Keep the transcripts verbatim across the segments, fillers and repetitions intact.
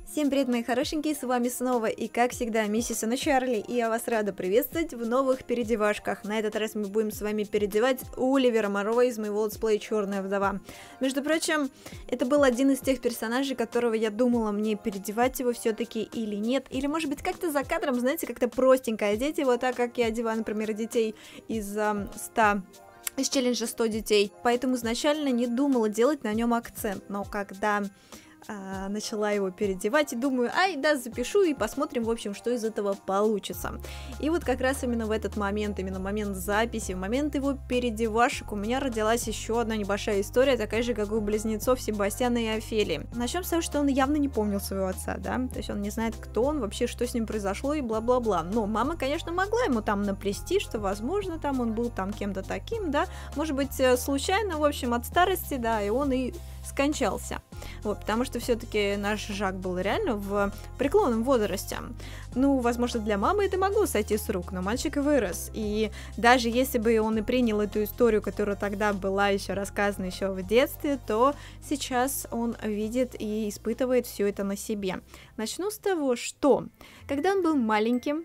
Всем привет, мои хорошенькие, с вами снова и, как всегда, миссис Анна Чарли, и я вас рада приветствовать в новых переодевашках. На этот раз мы будем с вами переодевать Оливера Моро из моего летсплея «Черная вдова». Между прочим, это был один из тех персонажей, которого я думала, мне переодевать его все-таки или нет, или, может быть, как-то за кадром, знаете, как-то простенько одеть его так, как я одеваю, например, детей из э, ста... из челленджа сто детей. Поэтому изначально не думала делать на нем акцент, но когда... А, начала его переодевать и думаю, ай, да, запишу и посмотрим, в общем, что из этого получится. И вот как раз именно в этот момент, именно в момент записи, в момент его переодевашек у меня родилась еще одна небольшая история, такая же, как у близнецов Себастьяна и Офелии. Начнем с того, что он явно не помнил своего отца, да, то есть он не знает, кто он, вообще, что с ним произошло и бла-бла-бла. Но мама, конечно, могла ему там наплести, что, возможно, там он был там кем-то таким, да, может быть, случайно, в общем, от старости, да, и он и скончался. Вот, потому что все-таки наш Жак был реально в преклонном возрасте. Ну, возможно, для мамы это могло сойти с рук, но мальчик вырос. И даже если бы он и принял эту историю, которая тогда была еще рассказана еще в детстве, то сейчас он видит и испытывает все это на себе. Начну с того, что когда он был маленьким,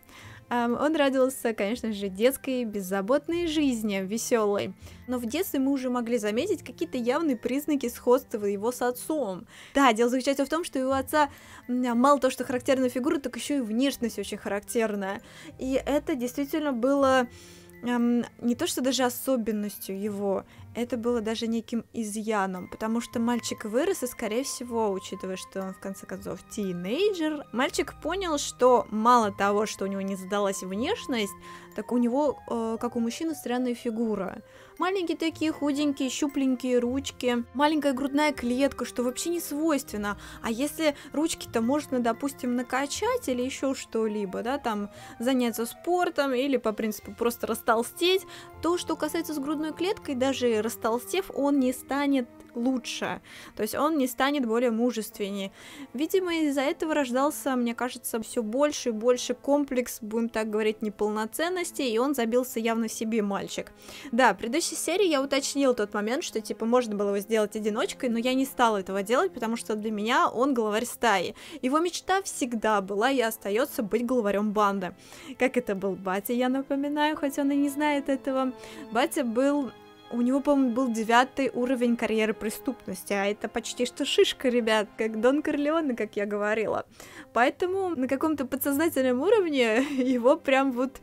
он радовался, конечно же, детской, беззаботной жизни, веселой. Но в детстве мы уже могли заметить какие-то явные признаки сходства его с отцом. Да, дело заключается в том, что у его отца мало того, что характерная фигура, так еще и внешность очень характерная. И это действительно было... Эм, не то что даже особенностью его, это было даже неким изъяном, потому что мальчик вырос, и, скорее всего, учитывая, что он, в конце концов, тинейджер, мальчик понял, что мало того, что у него не задалась внешность, так у него, э, как у мужчины, странная фигура. Маленькие такие худенькие, щупленькие ручки, маленькая грудная клетка, что вообще не свойственно. А если ручки-то можно, допустим, накачать или еще что-либо, да, там, заняться спортом или, по принципу, просто растолстеть, то, что касается с грудной клеткой, даже растолстев, он не станет лучше, то есть он не станет более мужественнее. Видимо, из-за этого рождался, мне кажется, все больше и больше комплекс, будем так говорить, неполноценности, и он забился явно в себе мальчик. Да, в предыдущей серии я уточнила тот момент, что, типа, можно было его сделать одиночкой, но я не стала этого делать, потому что для меня он главарь стаи. Его мечта всегда была и остается быть главарем банды. Как это был Батя, я напоминаю, хоть он и не знает этого. Батя был... У него, по-моему, был девятый уровень карьеры преступности, а это почти что шишка, ребят, как Дон Корлеоне, как я говорила. Поэтому на каком-то подсознательном уровне его прям вот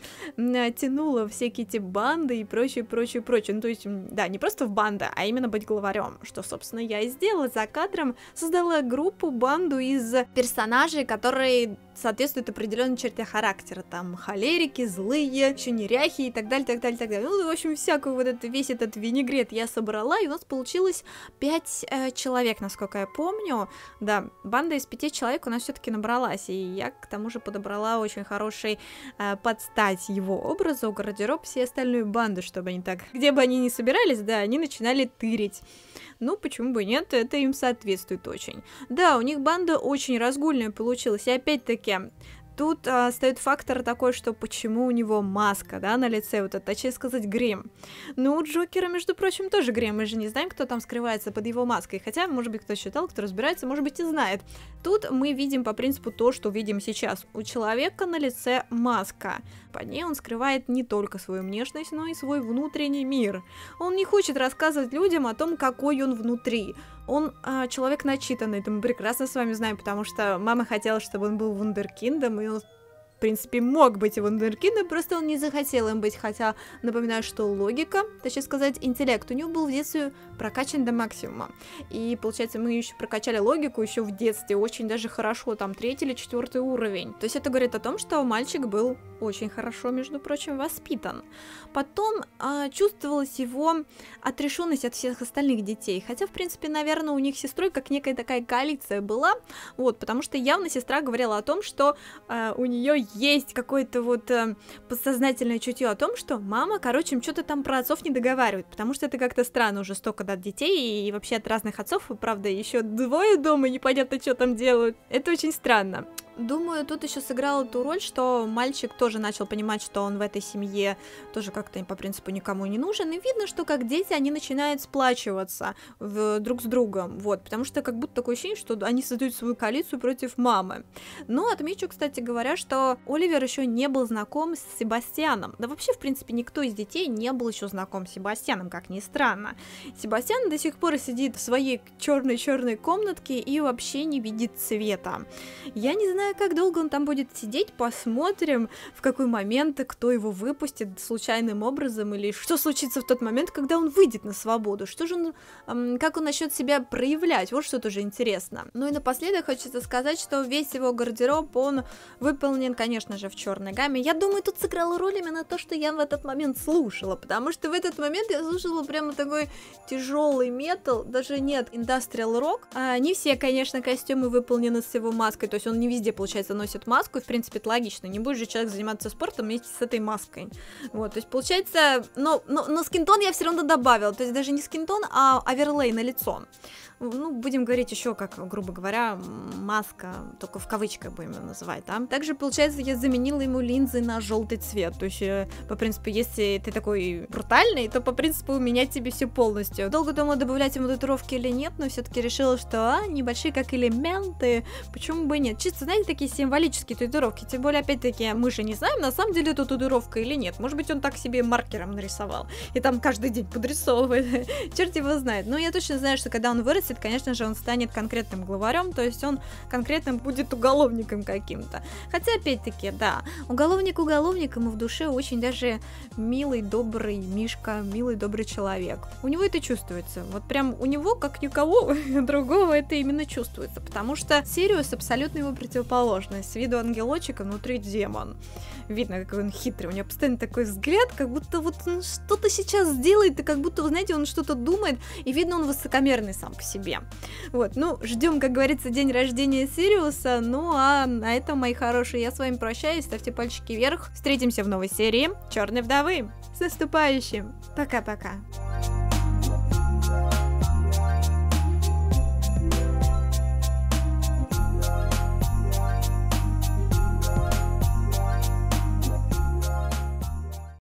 тянуло всякие эти банды и прочее, прочее, прочее. Ну, то есть, да, не просто в банда, а именно быть главарем, что, собственно, я и сделала за кадром. Создала группу, банду из персонажей, которые соответствуют определенной черте характера. Там холерики, злые, еще неряхи и так далее, так далее, так далее. Ну, в общем, всякую вот это, весь этот винегрет я собрала, и у нас получилось пять э, человек, насколько я помню. Да, банда из пяти человек у нас все-таки набралась, и я к тому же подобрала очень хороший э, подстать его образу, гардероб, все остальную банду, чтобы они так, где бы они ни собирались, да, они начинали тырить. Ну, почему бы нет, это им соответствует очень. Да, у них банда очень разгульная получилась, и опять-таки... Тут а, стоит фактор такой, что почему у него маска, да, на лице, вот это, точнее сказать, грим. Ну, у Джокера, между прочим, тоже грим, мы же не знаем, кто там скрывается под его маской, хотя, может быть, кто считал, кто разбирается, может быть, и знает. Тут мы видим по принципу то, что видим сейчас. У человека на лице маска, под ней он скрывает не только свою внешность, но и свой внутренний мир. Он не хочет рассказывать людям о том, какой он внутри. Он а, человек начитанный, это мы прекрасно с вами знаем, потому что мама хотела, чтобы он был вундеркиндом, и он, в принципе, мог быть и вундеркиндом, просто он не захотел им быть, хотя, напоминаю, что логика, точнее сказать, интеллект у него был в детстве прокачан до максимума, и, получается, мы еще прокачали логику еще в детстве, очень даже хорошо, там, третий или четвертый уровень, то есть это говорит о том, что мальчик был очень хорошо, между прочим, воспитан. Потом а, чувствовалась его отрешенность от всех остальных детей, хотя, в принципе, наверное, у них с сестрой как некая такая коалиция была, вот, потому что явно сестра говорила о том, что а, у нее есть какое-то вот а, подсознательное чутье о том, что мама, короче, им что-то там про отцов не договаривает, потому что это как-то странно, уже столько от детей, и вообще от разных отцов, правда, еще двое дома, непонятно, что там делают, это очень странно. Думаю, тут еще сыграла ту роль, что мальчик тоже начал понимать, что он в этой семье тоже как-то по принципу никому не нужен, и видно, что как дети они начинают сплачиваться в, друг с другом, вот, потому что как будто такое ощущение, что они создают свою коалицию против мамы. Но отмечу, кстати говоря, что Оливер еще не был знаком с Себастьяном, да вообще, в принципе, никто из детей не был еще знаком с Себастьяном, как ни странно. Себастьян до сих пор сидит в своей черной-черной комнатке и вообще не видит света. Я не знаю, как долго он там будет сидеть, посмотрим, в какой момент кто его выпустит случайным образом, или что случится в тот момент, когда он выйдет на свободу, что же он, эм, как он начнет себя проявлять, вот что тоже интересно. Ну и напоследок хочется сказать, что весь его гардероб, он выполнен, конечно же, в черной гамме. Я думаю, тут сыграло роль именно то, что я в этот момент слушала, потому что в этот момент я слушала прямо такой тяжелый метал, даже нет, индастриал рок. А, не все, конечно, костюмы выполнены с его маской, то есть он не везде, получается, носит маску, и, в принципе, это логично, не будет же человек заниматься спортом вместе с этой маской. Вот, то есть, получается, но, но, но скинтон я все равно добавила, то есть даже не скинтон, а оверлей на лицо. Ну, будем говорить еще, как, грубо говоря, маска, только в кавычках будем ее называть, да. Также, получается, я заменила ему линзы на желтый цвет, то есть, по принципу, если ты такой брутальный, то, по принципу, менять тебе все полностью. Долго думала, добавлять ему татуировки или нет, но все-таки решила, что, а, небольшие как элементы, почему бы и нет. Чисто, знаете, такие символические татуировки, тем более, опять-таки, мы же не знаем, на самом деле, это татуировка или нет. Может быть, он так себе маркером нарисовал, и там каждый день подрисовывает, черт его знает. Но я точно знаю, что когда он вырастет, конечно же, он станет конкретным главарем, то есть он конкретным будет уголовником каким-то. Хотя, опять-таки, да, уголовник уголовником, и в душе очень даже милый, добрый Мишка, милый, добрый человек. У него это чувствуется. Вот прям у него, как никого другого, это именно чувствуется, потому что Сириус абсолютно его противоположность. С виду ангелочек, а внутри демон. Видно, какой он хитрый. У него постоянно такой взгляд, как будто вот он что-то сейчас сделает, и как будто, вы знаете, он что-то думает, и видно, он высокомерный сам по себе. Вот, ну, ждем, как говорится, день рождения Сириуса. Ну, а на этом, мои хорошие, я с вами прощаюсь. Ставьте пальчики вверх. Встретимся в новой серии Черной вдовы. С наступающим! Пока-пока!